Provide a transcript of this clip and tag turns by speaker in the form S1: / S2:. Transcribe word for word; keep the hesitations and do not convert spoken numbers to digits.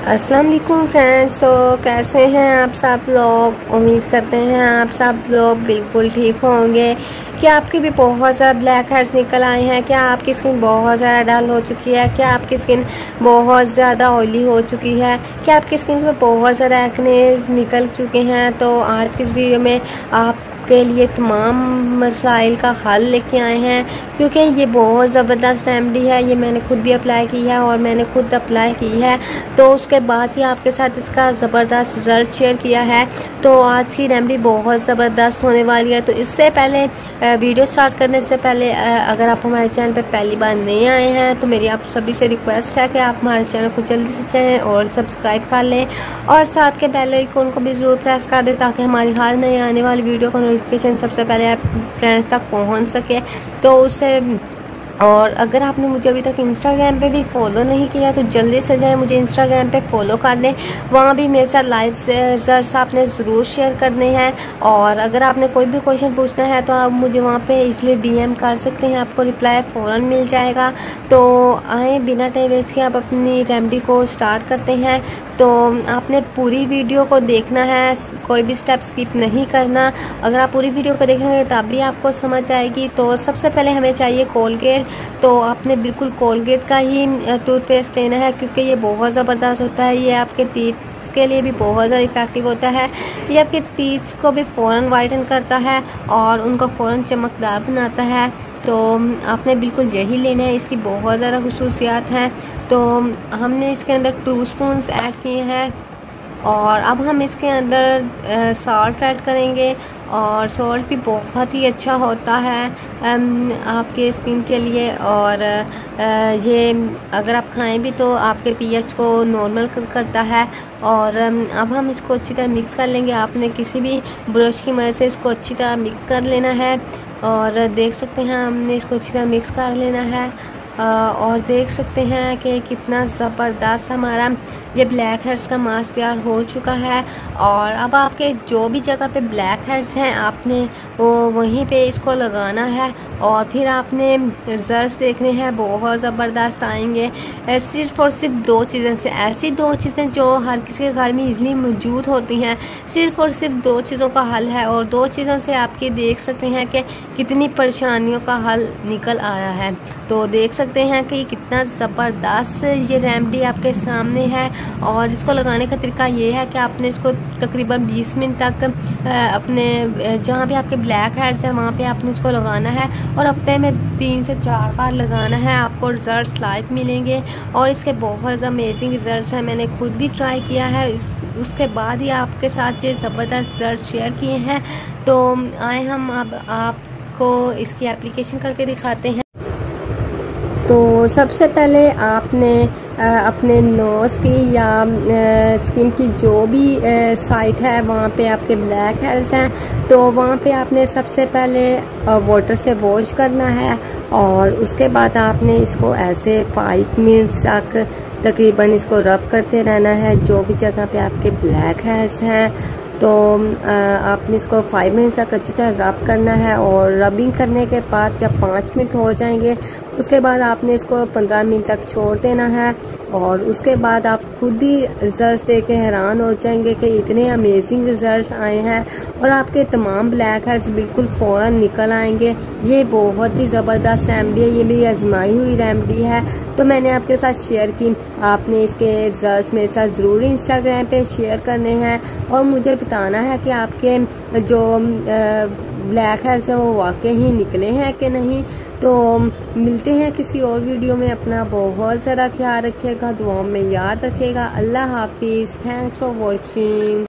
S1: अस्सलाम वालेकुम फ्रेंड्स। तो कैसे हैं आप सब लोग? उम्मीद करते हैं आप सब लोग बिल्कुल ठीक होंगे। क्या आपकी भी बहुत ज़्यादा ब्लैक हेड्स निकल आए हैं? क्या आपकी स्किन बहुत ज़्यादा डल हो चुकी है? क्या आपकी स्किन बहुत ज़्यादा ऑयली हो चुकी है? क्या आपकी स्किन में बहुत ज़्यादा एक्ने निकल चुके हैं? तो आज की इस वीडियो में आप के लिए तमाम मसाइल का हल लेके आए हैं, क्योंकि ये बहुत ज़बरदस्त रेमेडी है। ये मैंने खुद भी अप्लाई की है और मैंने खुद अप्लाई की है, तो उसके बाद ही आपके साथ इसका ज़बरदस्त रिजल्ट शेयर किया है। तो आज की रेमेडी बहुत ज़बरदस्त होने वाली है। तो इससे पहले वीडियो स्टार्ट करने से पहले अगर आप हमारे चैनल पर पहली बार नए आए हैं तो मेरी आप सभी से रिक्वेस्ट है कि आप हमारे चैनल को जल्दी से चाहें और सब्सक्राइब कर लें और साथ के बेल आइकन को भी ज़रूर प्रेस कर दें, ताकि हमारी हर नई आने वाली वीडियो को नोटिफिकेशन सबसे पहले आप फ्रेंड्स तक पहुंच सके। तो उससे और अगर आपने मुझे अभी तक इंस्टाग्राम पे भी फॉलो नहीं किया तो जल्दी से जाए मुझे इंस्टाग्राम पे फॉलो कर लें। वहाँ भी मेरे साथ लाइव रिजल्ट्स आपने ज़रूर शेयर करने हैं। और अगर आपने कोई भी क्वेश्चन पूछना है तो आप मुझे वहाँ पे इसलिए डीएम कर सकते हैं, आपको रिप्लाई फ़ौरन मिल जाएगा। तो आए बिना टाइम वेस्ट किए आप अपनी रेमेडी को स्टार्ट करते हैं। तो आपने पूरी वीडियो को देखना है, कोई भी स्टेप स्किप नहीं करना। अगर आप पूरी वीडियो को देखेंगे तभी आपको समझ आएगी। तो सबसे पहले हमें चाहिए कोलगेट। तो आपने बिल्कुल कोलगेट का ही टूथपेस्ट लेना है, क्योंकि ये बहुत ज़बरदस्त होता है। ये आपके टीथ के लिए भी बहुत ज़्यादा इफेक्टिव होता है। ये आपके टीथ को भी फ़ौरन वाइटन करता है और उनको फ़ौरन चमकदार बनाता है। तो आपने बिल्कुल यही लेना है, इसकी बहुत ज़्यादा खुसूसियात हैं। तो हमने इसके अंदर टू स्पून्स ऐड किए हैं और अब हम इसके अंदर सॉल्ट ऐड करेंगे। और सॉल्ट भी बहुत ही अच्छा होता है आपके स्किन के लिए, और ये अगर आप खाएं भी तो आपके पीएच को नॉर्मल करता है। और अब हम इसको अच्छी तरह मिक्स कर लेंगे। आपने किसी भी ब्रश की मदद से इसको अच्छी तरह मिक्स कर लेना है। और देख सकते हैं हमने इसको अच्छी तरह मिक्स कर लेना है। और देख सकते हैं कि कितना ज़बरदस्त हमारा ये ब्लैक हेड्स का मास्क तैयार हो चुका है। और अब आपके जो भी जगह पे ब्लैक हेड्स हैं आपने वो वहीं पे इसको लगाना है और फिर आपने रिजल्ट्स देखने हैं, बहुत ज़बरदस्त आएंगे। सिर्फ और सिर्फ दो चीज़ें से, ऐसी दो चीज़ें जो हर किसी के घर में इजीली मौजूद होती हैं, सिर्फ और सिर्फ दो चीज़ों का हल है। और दो चीज़ों से आपके देख सकते हैं कि कितनी परेशानियों का हल निकल आया है। तो देख सकते हैं कि कितना ज़बरदस्त ये रेमेडी आपके सामने है। और इसको लगाने का तरीका ये है कि आपने इसको तकरीबन बीस मिनट तक अपने जहाँ भी आपके ब्लैक हेड्स हैं वहाँ पे आपने इसको लगाना है और हफ्ते में तीन से चार बार लगाना है। आपको रिजल्ट्स लाइव मिलेंगे और इसके बहुत अमेजिंग रिजल्ट्स हैं। मैंने खुद भी ट्राई किया है, इस उसके बाद ही आपके साथ ये ज़बरदस्त रिजल्ट शेयर किए हैं। तो आए हम अब आपको इसकी एप्लीकेशन करके दिखाते हैं। तो सबसे पहले आपने अपने नोज़ की या स्किन की जो भी साइट है वहाँ पे आपके ब्लैक हेड्स हैं, तो वहाँ पे आपने सबसे पहले वाटर से वॉश करना है। और उसके बाद आपने इसको ऐसे फाइव मिनट्स तक तकरीबन इसको रब करते रहना है, जो भी जगह पे आपके ब्लैक हेड्स हैं। तो आपने इसको फाइव मिनट्स तक अच्छी तरह रब करना है। और रबिंग करने के बाद जब पाँच मिनट हो जाएंगे उसके बाद आपने इसको पंद्रह मिनट तक छोड़ देना है। और उसके बाद आप खुद ही रिजल्ट्स देख के हैरान हो जाएंगे कि इतने अमेजिंग रिजल्ट आए हैं और आपके तमाम ब्लैक हेड्स बिल्कुल फ़ौरन निकल आएंगे। ये बहुत ही ज़बरदस्त रेमेडी है, ये मेरी आजमाई हुई रेमेडी है, तो मैंने आपके साथ शेयर की। आपने इसके रिजल्ट्स मेरे साथ ज़रूर इंस्टाग्राम पे शेयर करने हैं और मुझे बताना है कि आपके जो ब्लैक हेड्स हैं वो वाकई ही निकले हैं कि नहीं। तो मिलते हैं किसी और वीडियो में। अपना बहुत ज़्यादा ख्याल रखिएगा, दुआओं में याद रखिएगा। अल्लाह हाफिज़। Thanks for watching.